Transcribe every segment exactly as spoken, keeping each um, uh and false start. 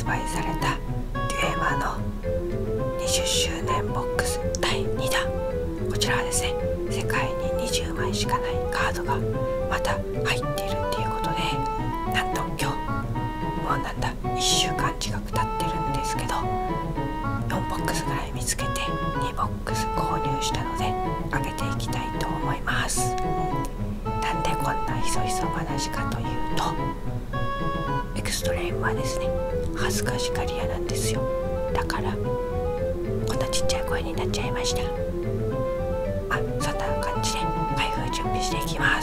売されたデュエマのにじゅっしゅうねんボックスだいにだん、こちらはですね、世界ににじゅうまいしかないカードがまた入っているっていうことで、なんと今日もうなんだいっしゅうかん近く経ってるんですけど、よんボックスぐらい見つけてにボックス購入したので開けていきたいと思います。なんでこんなひそひそ話かというと、エクストレイムはですね、恥ずかしがり屋なんですよ。だからこんなちっちゃい声になっちゃいました。あ、そんな感じで開封準備していきます。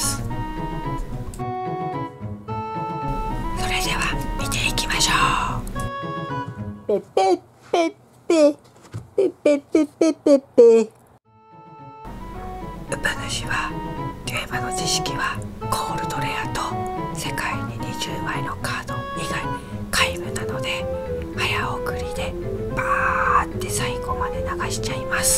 それでは見ていきましょう。 ペペペペペペペペペペ。 ウパ主はデュエマの知識はゴールドレアと世界ににじゅうまいのカード以外皆無なので、早送りでバーって最後まで流しちゃいます。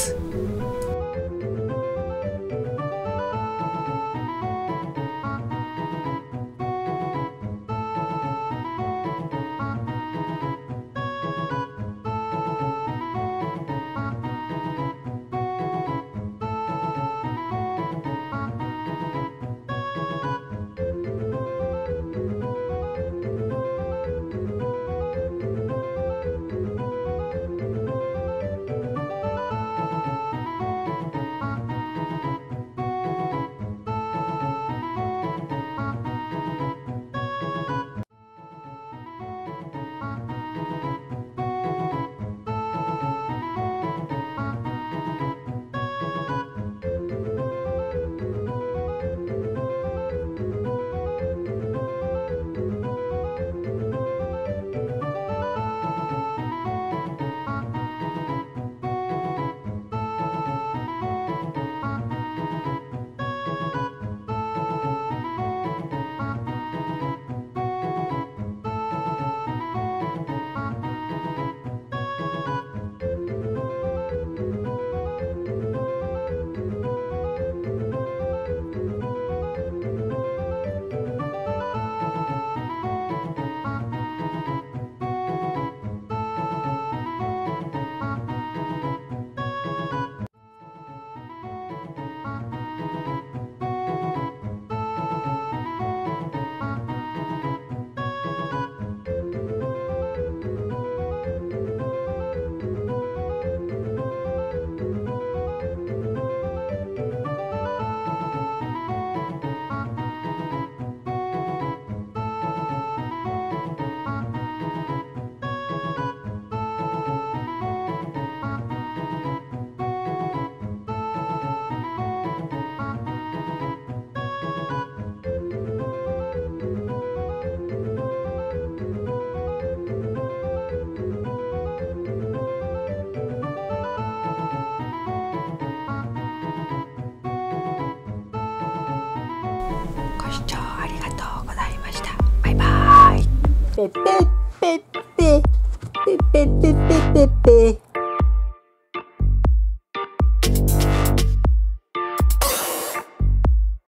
ご視聴ありがとうございました。バイバーイ。 ペペペペペペペペペペペ。